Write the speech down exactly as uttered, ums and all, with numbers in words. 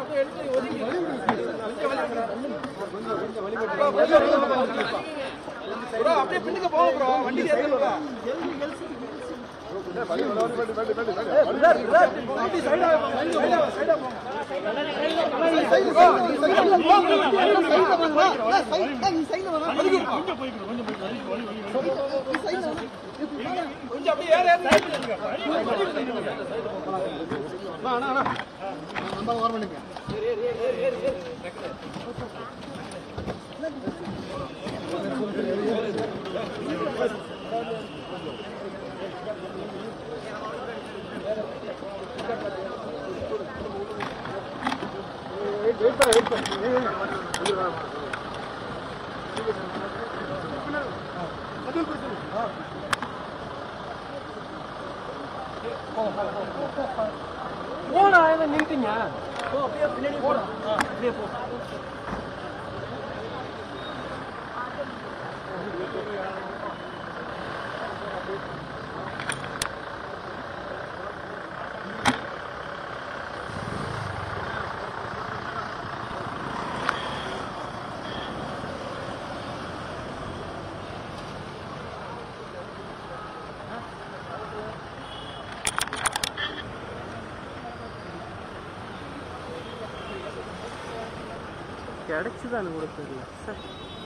அப்படியே பின்னுக்கு போங்க ப்ரோ வண்டி ஏறுங்க கொஞ்சம் அப்படியே ஏற ஏற அண்ணா அண்ணா நம்ம வர பண்ணுங்க வெயிட் பண்ணு வெயிட் பண்ணு அதுல் பேசு ஆ போடா என்ன நின்னுட்டீங்க போ அப்படியே பின்னாடி போடா அப்படியே போ கிடைச்சுதான் கொடுத்தது சார்.